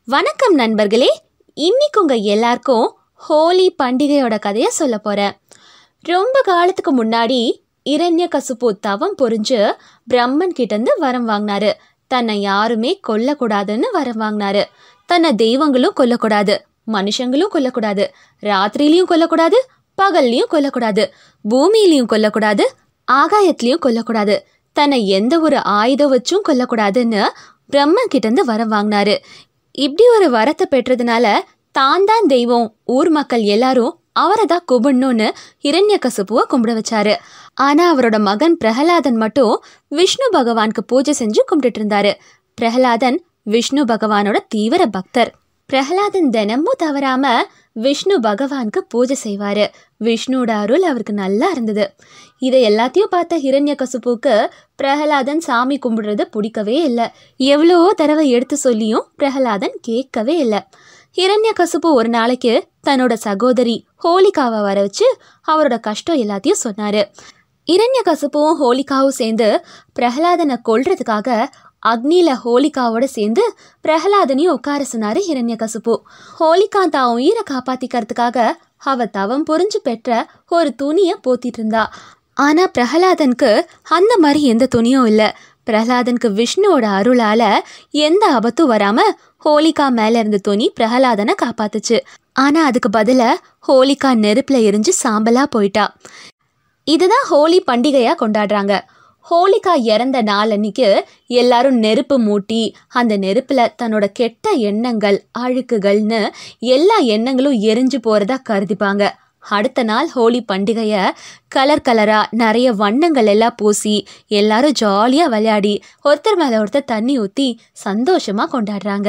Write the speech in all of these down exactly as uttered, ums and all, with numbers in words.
வணக்கம் நண்பர்களே, இன்னைக்கு உங்க எல்லாருக்கும் ஹோலி பண்டிகையோட கதையை சொல்ல போறேன். ரொம்ப காலத்துக்கு முன்னாடி இரண்யகசிபு தவம் புரிஞ்சு பிரம்மன் கிட்ட இருந்து வரம் வாங்கினாரு. தன்னை யாருமே கொல்லக்கூடாதுன்னு வரம் வாங்கினாரு. தன்னை தெய்வங்களும் கொல்லக்கூடாது, மனுஷங்களும் கொல்லக்கூடாது, ராத்திரிலையும் கொல்லக்கூடாது, பகல்லையும் கொல்லக்கூடாது, பூமியிலையும் கொல்லக்கூடாது, ஆகாயத்திலையும் கொல்லக்கூடாது, தன்னை எந்த ஒரு ஆயுதம் வச்சும் கொல்லக்கூடாதுன்னு பிரம்மன் கிட்ட இருந்து வரம் வாங்கினாரு. இப்படி ஒரு வரத்தை பெற்றதுனால தான் தான் தெய்வம், ஊர் மக்கள் எல்லாரும் அவரை தான் கும்பிடணும்னு இரண்யகசிபுவை கும்பிட வச்சாரு. ஆனா அவரோட மகன் பிரஹலாதன் மட்டும் விஷ்ணு பகவானுக்கு பூஜை செஞ்சு கும்பிட்டு இருந்தாரு. பிரஹலாதன் விஷ்ணு பகவானோட தீவிர பக்தர். பிரஹலாதன் தினமும் தவறாம விஷ்ணு பகவானுக்கு பூஜை செய்வாரு. விஷ்ணுவோட அருள் அவருக்கு நல்லா இருந்தது. இதை எல்லாத்தையும் பார்த்த இரண்யகசிபுக்கு பிரஹலாதன் சாமி கும்பிடுறது பிடிக்கவே இல்லை. எவ்வளோ தடவை எடுத்து சொல்லியும் பிரஹலாதன் கேட்கவே இல்லை. இரண்யகசிபு ஒரு நாளைக்கு தன்னோட சகோதரி ஹோலிகாவை வர வச்சு அவரோட கஷ்டம் எல்லாத்தையும் சொன்னாரு. இரண்யகசிபுவும் ஹோலிகாவும் சேர்ந்து பிரஹலாதனை கொல்றதுக்காக அக்னியில ஹோலிகாவோட சேர்ந்து பிரஹலாதனையும் உட்கார சொன்னாரு இரண்யகசிபு. ஹோலிகா தான் உயிரை காப்பாத்திக்கிறதுக்காக அவ தவம் புரிஞ்சு பெற்ற ஒரு துணியை போத்திட்டு இருந்தா. ஆனா பிரஹலாதனுக்கு அந்த மாதிரி எந்த துணியும் இல்லை. பிரஹலாதனுக்கு விஷ்ணுவோட அருளால எந்த ஆபத்தும் வராம ஹோலிகா மேல இருந்த துணி பிரஹலாதனை காப்பாத்துச்சு. ஆனா அதுக்கு பதிலா ஹோலிகா நெருப்புல எரிஞ்சு சாம்பலா போயிட்டா. இதுதான் ஹோலி பண்டிகையா கொண்டாடுறாங்க. ஹோலிகா இறந்த நாள் அன்னைக்கு எல்லாரும் நெருப்பு மூட்டி அந்த நெருப்புல தன்னோட கெட்ட எண்ணங்கள், அழுக்குகள்னு எல்லா எண்ணங்களும் எரிஞ்சு போறதா கருதிப்பாங்க. அடுத்த நாள் ஹோலி பண்டிகைய கலர் கலரா நிறைய வண்ணங்கள் எல்லாம் பூசி எல்லாரும் ஜாலியா விளையாடி ஒருத்தர் மேல ஒருத்தர் தண்ணி ஊத்தி சந்தோஷமா கொண்டாடுறாங்க.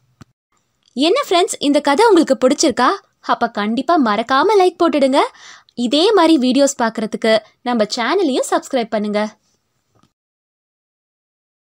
என்ன ஃப்ரெண்ட்ஸ், இந்த கதை உங்களுக்கு பிடிச்சிருக்கா? அப்ப கண்டிப்பா மறக்காம லைக் போட்டுடுங்க. இதே மாதிரி வீடியோஸ் பார்க்கறதுக்கு நம்ம சேனலையும் சப்ஸ்கிரைப் பண்ணுங்க.